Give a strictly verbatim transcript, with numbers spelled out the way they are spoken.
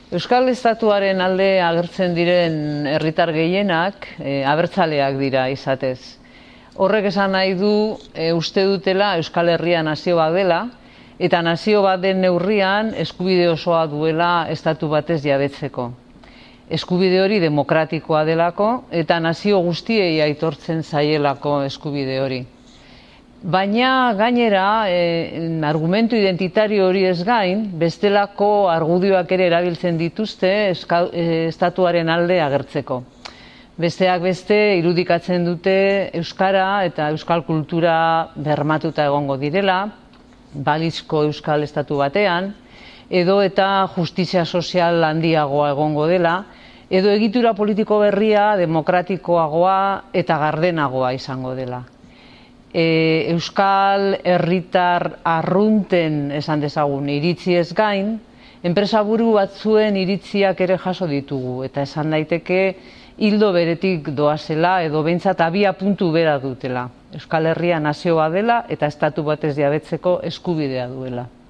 Euskal Estatuaren alde agertzen diren herritar gehienak e, abertzaleak dira izatez. Horrek esan nahi du e, uste dutela Euskal Herria nazio bat dela, eta nazio bat den neurrian eskubide osoa duela estatu batez jabetzeko. Eskubide hori demokratikoa delako eta nazio guztiei aitortzen zaielako eskubide hori. Baina gainera, e, argumentu identitario hori ez gain, bestelako argudioak ere erabiltzen dituzte eska, e, estatuaren alde agertzeko. Besteak beste irudikatzen dute euskara eta euskal kultura bermatuta egongo direla, balizko euskal estatu batean, edo eta justizia sozial handiagoa egongo dela, edo egitura politiko berria demokratikoagoa eta gardenagoa izango dela. E, euskal herritar arrunten esan dezagun iritzi ez gain, enpresaburu batzuen iritziak ere jaso ditugu, eta esan daiteke hildo beretik doazela edo behintzat abia puntu bera dutela. Euskal Herria nazio bat dela eta estatu batez jabetzeko eskubidea duela.